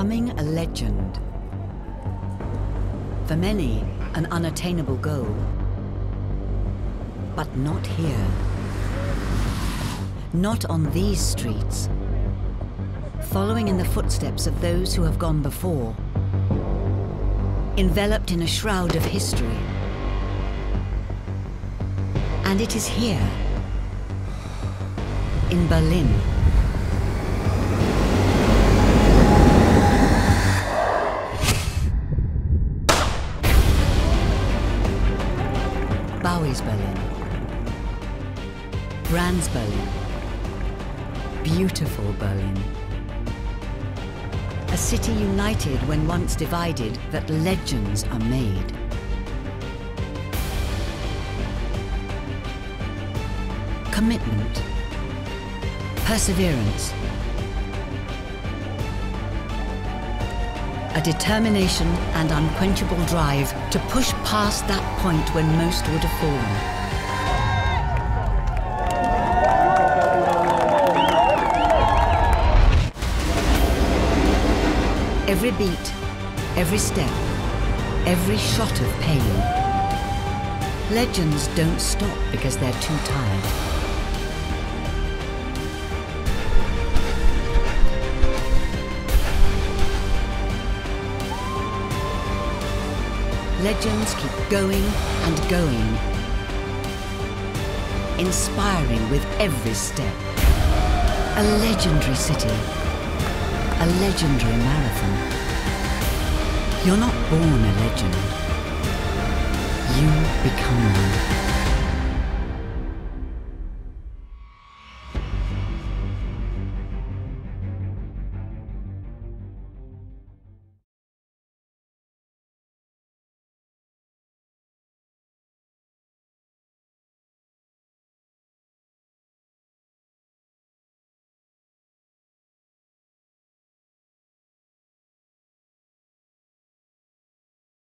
Becoming a legend. For many, an unattainable goal. But not here. Not on these streets. Following in the footsteps of those who have gone before. Enveloped in a shroud of history. And it is here, in Berlin. Bowie's Berlin. Brand's Berlin. Beautiful Berlin. A city united when once divided, that legends are made. Commitment. Perseverance. A determination and unquenchable drive to push past that point when most would have fallen. Every beat, every step, every shot of pain. Legends don't stop because they're too tired. Legends keep going and going, inspiring with every step. A legendary city, a legendary marathon. You're not born a legend, you become one.